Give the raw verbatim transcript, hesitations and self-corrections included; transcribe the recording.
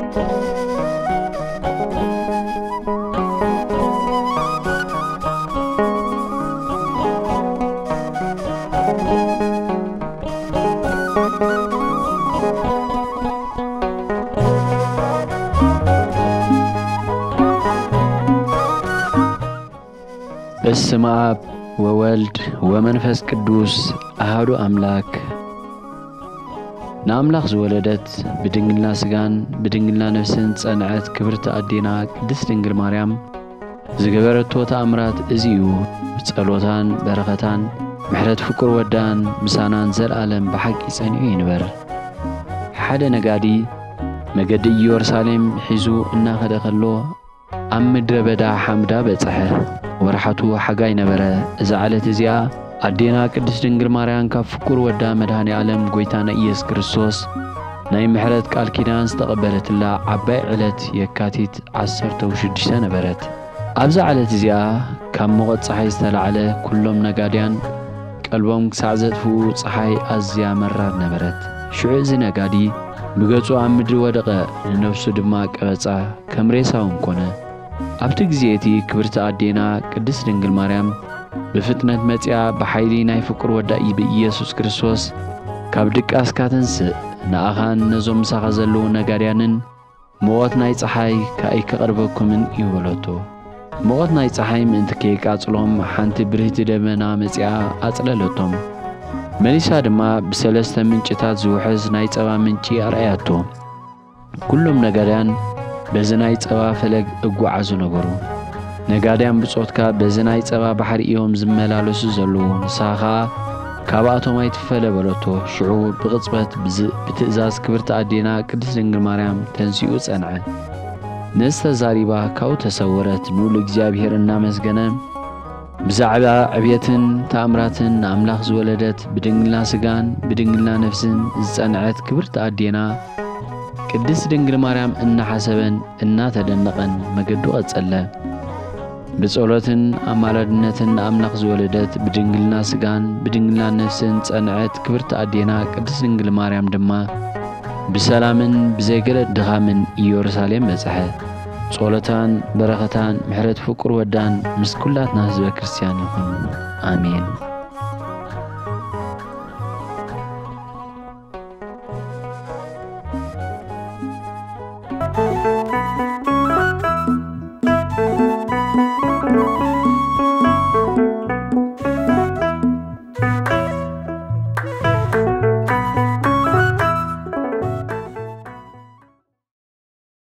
በስመ አብ ወወልድ ወመንፈስ ቅዱስ አሐዱ አምላክ ናምላኽ ዝወለደት ብድንግልና ስጋን ብድንግልና ነፍስን ጸንዐት ክብርት አዴና ቅድስት ድንግል ማርያም ዝገበረቶ ተአምራት እዚዩ ጸሎታን በረኸታን ምሕረት ፍቁር ወዳን ምሳናን ዘለዓለም በሐቂ ጸኒዑ ይንበር ሓደ ነጋዲ መገዲ ኢየሩሳሌም ሒዙ እናኸደ ከሎ ኣብ ምድረ በዳ ሓምዳ በጽሐ ወርሓቱ ሓጋይ ነበረ እዛ ዓለት እዚኣ አዴና ቅድስት ድንግል ማርያም ካብ ፍቁር ወዳ መድኃኔ ዓለም ጎይታና ኢየሱስ ክርስቶስ ናይ ምሕረት ቃል ኪዳን ዝተቐበለትላ ዓባይ ዕለት የካቲት ዓሰርተ ወሽዱሽተ ነበረት ኣብዛ ዓለት እዚኣ ካብ ሞቐት ፀሓይ ዝተላዕለ ኩሎም ነጋድያን ቀልቦም ክሳዕ ዘጥፍኡ ፀሓይ ኣዝያ መራር ነበረት ሽዑ እዚ ነጋዲ ብገጹ ኣብ ምድሪ ወደቐ ንነፍሱ ድማ ቀበጻ ከም ሬሳውን ኮነ ኣብቲ ግዜቲ ክብርት አዴና ቅድስት ድንግል ማርያም بفتنة متيا بحيلي ناي فكر ودائي بإيسوس كريستوس كاب دقاس كاتنسئ ناخان نزوم ساخزلو نغاريانن موت ناي صحاي كاي كقربكمن يولتو موت ناي صحاي من تكي قاصلوم حنت بريت دمنا متيا اصللتهم منيسا دما بسلسته منچታት زوحز ناي صبا منچي ارياتو كلهم نغاريان بزناي صبا فلግ እጓዓዙ ነገሩ ነጋድያን ብጾትካ በዝናይ ጸባ ባሕር እዮም ዝመላለሱ ዘለው ንሳኻ ካብኣቶም ኣይትፈለ በለቶ ሽዑ ብቅጽበት ብትእዛዝ ክብርት አዴና ቅድስት ድንግል ማርያም ተንሲኡ ጸንዐ ነስተዛሪባ ካው ተሰወረት ኑል እግዚአብሔር እናመስገነ ብዛዕባ ዕብየትን ተአምራትን አምላኽ ዝወለደት ብድንግልና ስጋን ብድንግልና ነፍስን ዝጸንዐት ክብርት አዴና ቅድስት ድንግል ማርያም እናሐሰበን እናተደነቀን መገዱ ቀጸለ بصولتن أمالدنتن أملاخ زولدت بدنجلنا سجان بدنجلنا نفسن صنعت كبرت أدينا قدس دنجل مريم دما بسلامن بزيجل دغامن يورساليم بصحة صولتان بركتان محرت فقر ودان مسكولات ناس بكريستيان يكون آمين